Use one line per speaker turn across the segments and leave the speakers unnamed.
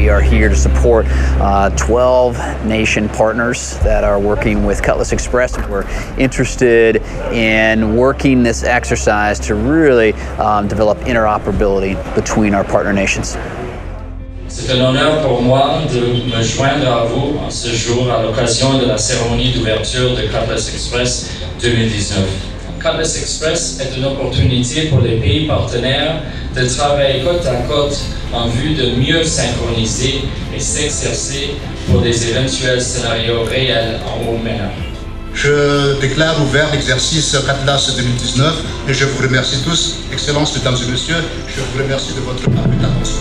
We are here to support 12 nation partners that are working with Cutlass Express. We're interested in working this exercise to really develop interoperability between our partner nations.
C'est un honneur pour moi de me joindre à vous en ce jour à l'occasion de la cérémonie d'ouverture de Cutlass Express 2019. Cutlass Express est une opportunité pour les pays partenaires de travailler côte à côte en vue de mieux synchroniser et s'exercer pour des éventuels scénarios réels en haute mer.
Je déclare ouvert l'exercice Cutlass 2019 et je vous remercie tous. Excellences, mesdames et messieurs, je vous remercie de votre attention.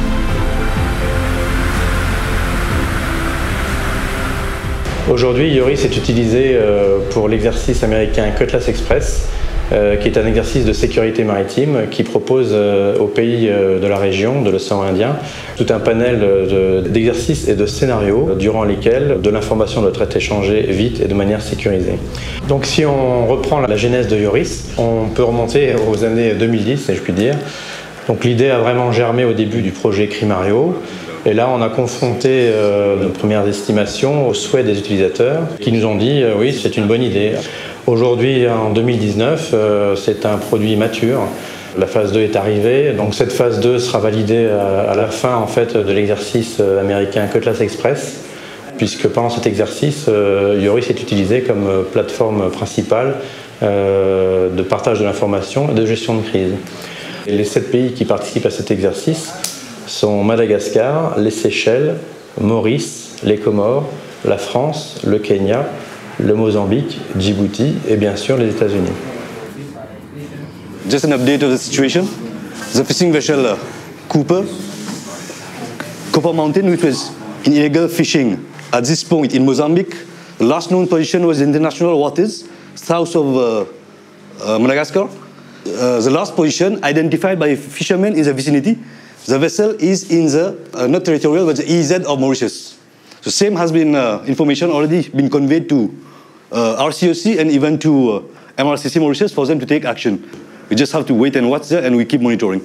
Aujourd'hui, Yoris est utilisé pour l'exercice américain Cutlass Express, qui est un exercice de sécurité maritime qui propose aux pays de la région, de l'océan Indien, tout un panel d'exercices et de scénarios durant lesquels de l'information doit être échangée vite et de manière sécurisée. Donc si on reprend la genèse de Yoris, on peut remonter aux années 2010, si je puis dire. Donc l'idée a vraiment germé au début du projet Crimario. Et là, on a confronté nos premières estimations aux souhaits des utilisateurs qui nous ont dit oui, c'est une bonne idée. Aujourd'hui, en 2019, c'est un produit mature. La phase 2 est arrivée, donc cette phase 2 sera validée à la fin en fait, de l'exercice américain Cutlass Express, puisque pendant cet exercice, Yoris est utilisé comme plateforme principale de partage de l'information et de gestion de crise. Et les 7 pays qui participent à cet exercice sont Madagascar, les Seychelles, Maurice, les Comores, la France, le Kenya, le Mozambique, Djibouti et bien sûr les États-Unis.
Just an update of the situation. The fishing vessel Cooper Mountain, which was in illegal fishing at this point in Mozambique. The last known position was international waters south of Madagascar. The last position identified by fishermen in the vicinity. The vessel is in the, not territorial, but the EEZ of Mauritius. The same has been, information already been conveyed to RCOC and even to MRCC Mauritius for them to take action. We just have to wait and watch there and we keep monitoring.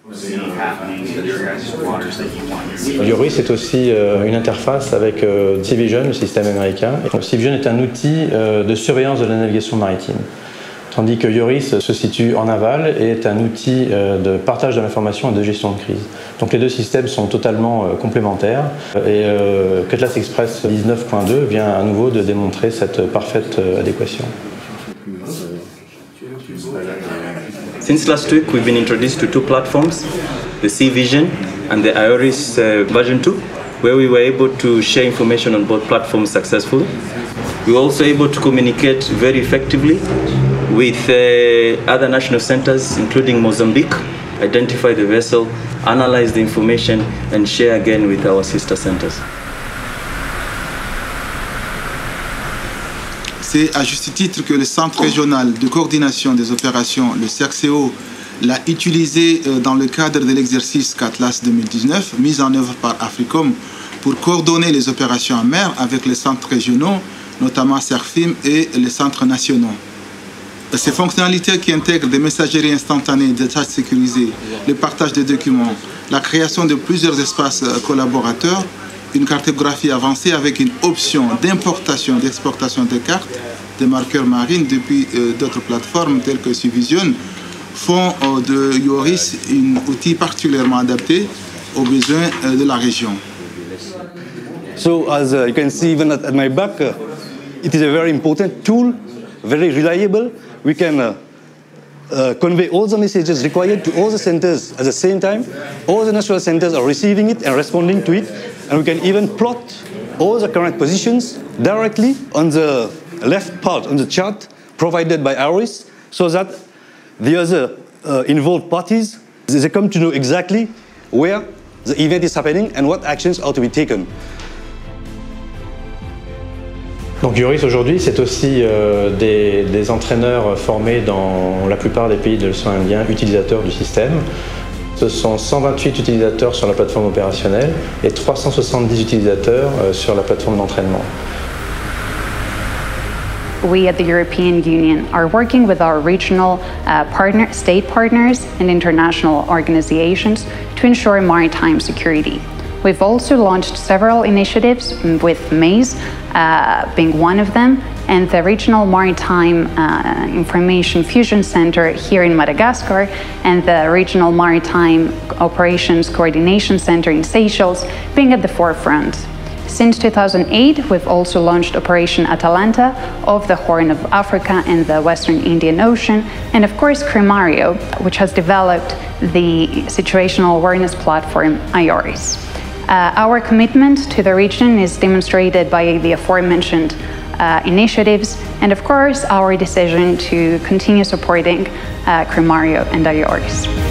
Yoris est aussi une interface avec Seavision, le système américain. Seavision est un outil de surveillance de la navigation maritime. Tandis que Yoris se situe en aval et est un outil de partage de l'information et de gestion de crise. Donc les deux systèmes sont totalement complémentaires et Cutlass Express 19.2 vient à nouveau de démontrer cette parfaite adéquation.
Since last week, we've been introduced to 2 platforms, the Seavision and the Yoris version 2, where we were able to share information on both platforms successfully. We were also able to communicate very effectively with other national centers, including Mozambique, identify the vessel, analyze the information, and share again with our sister centers.
C'est à juste titre que le Centre régional de coordination des opérations, le CRCO, l'a utilisé dans le cadre de l'exercice Cutlass 2019, mis en œuvre par Africom, pour coordonner les opérations en mer avec les centres régionaux, notamment CERFIM et les centres nationaux. Ces fonctionnalités qui intègrent des messageries instantanées, des tâches sécurisées, le partage de documents, la création de plusieurs espaces collaborateurs, une cartographie avancée avec une option d'importation, d'exportation des cartes, des marqueurs marines depuis d'autres plateformes telles que Seavision, font de Yoris un outil particulièrement adapté aux besoins de la région.
So as you can see even at my back, it is a very important tool, very reliable. We can convey all the messages required to all the centers at the same time. All the national centers are receiving it and responding to it. And we can even plot all the current positions directly on the left part on the chart provided by Yoris, so that the other involved parties, they come to know exactly where the event is happening and what actions are to be taken.
Donc Yoris aujourd'hui, c'est aussi des entraîneurs formés dans la plupart des pays de l'océan Indien, utilisateurs du système. Ce sont 128 utilisateurs sur la plateforme opérationnelle et 370 utilisateurs sur la plateforme d'entraînement.
We at the European Union are working with our regional state partners and international organizations to ensure maritime security. We've also launched several initiatives, with MAISE being one of them, and the Regional Maritime Information Fusion Center here in Madagascar, and the Regional Maritime Operations Coordination Center in Seychelles being at the forefront. Since 2008, we've also launched Operation Atalanta off the Horn of Africa and the Western Indian Ocean, and of course CRIMARIO, which has developed the situational awareness platform IORIS. Our commitment to the region is demonstrated by the aforementioned initiatives, and of course our decision to continue supporting CRIMARIO and IORIS.